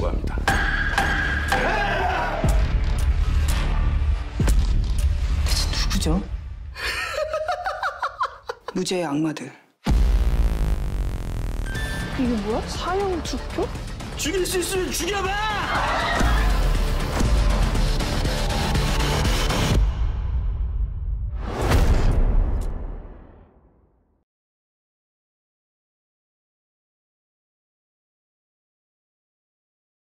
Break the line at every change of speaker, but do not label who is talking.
합니다.
대체 누구죠? 무죄의 악마들.
이게 뭐야? 사형 투표?
죽일 수 있으면 죽여봐!